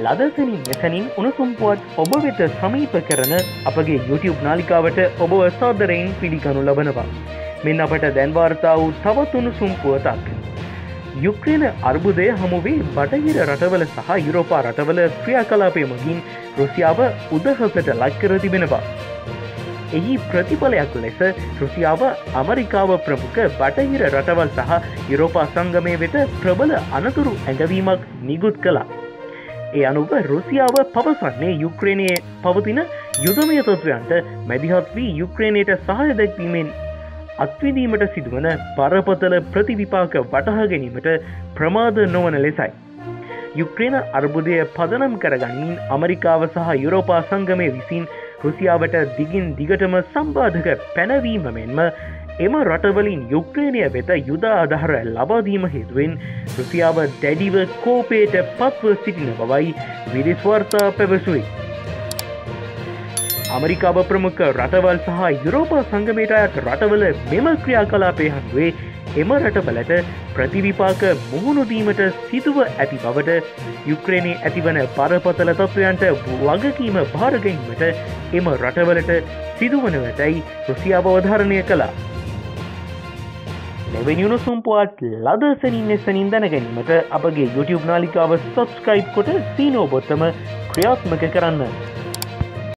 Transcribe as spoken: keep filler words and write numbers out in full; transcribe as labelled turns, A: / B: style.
A: ලදසනින් මෙතනින් උණුසුම් පුවත් ඔබ වෙත සමීප කරන අපගේ YouTube නාලිකාවට ඔබ සාදරයෙන් පිළිගනු ලබනවා. මෙන්න අපට දැන් වාර්තා වූ තවත් උණුසුම් පුවතක්. යුක්‍රේන අර්බුදය හමුවේ බටහිර රටවල සහ යුරෝපා රටවල ක්‍රියාකලාපය මගින් රුසියාව උදහසට ලක් කර තිබෙනවා. එහි ප්‍රතිඵලයක් ලෙස රුසියාව ඇමරිකාව ප්‍රමුඛ බටහිර රටවල් සහ යුරෝපා සංගමය වෙත ප්‍රබල අනතුරු ඇඟවීමක් නිකුත් කළා. ඒ අනුව රුසියාව පවසන්නේ යුක්‍රේනයේ පවතින යුදමය තත්ත්වයන්ට මැදිහත් වී යුක්‍රේනයට සහාය දැක්වීමෙන් අත්විඳීමට සිදුවන බරපතල ප්‍රතිවිපාක වටහා ගැනීමට ප්‍රමාද නොවන ලෙසයි. යුක්‍රේන අර්බුදය පදනම් කරගනිමින් ඇමරිකාව සහ යුරෝපා සංගමය විසින් රුසියාවට දිගින් දිගටම සම්බාධක පැනවීම මෙන්ම එම රටවලින් යුක්‍රේනය වෙත යුද ආධාර ලබාදීම හේතුවෙන් රුසියාව දැඩිව කෝපයට පත්ව සිටින බවයි විදේශ වාර්තා පැවසුවේ. ඇමරිකාව ප්‍රමුඛ රටවල් සහ යුරෝපා සංගමයට අයත් රටවල මෙම ක්‍රියාකලාපය හමුවේ එම රටවලට ප්‍රතිවිපාක මුහුණ දීමට සිදුව ඇති බවට යුක්‍රේනයේ ඇතිවන බරපතල තත්ත්වයන්ට වගකීම භාර ගැනීමට එම රටවලට සිදුවනවටයි රුසියාව අවධාරණය කළා. මෙවැනි උණුසුම් පුවත් ලදසනින් එසනින් දැනගැනීමට අපගේ YouTube නාලිකාව සබ්ස්ක්‍රයිබ් කොට සීනෝ බොත්තම ක්‍රියාත්මක කරන්න.